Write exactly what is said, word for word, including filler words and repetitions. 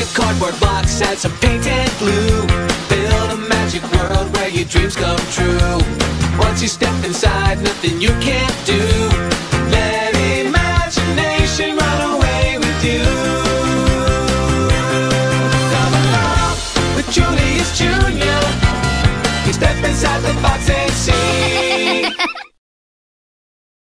a cardboard box, add some paint and glue. Build a magic world where your dreams come true. Once you step inside, nothing you can't do. Let imagination run away with you. Come along with Julius Junior You step inside the box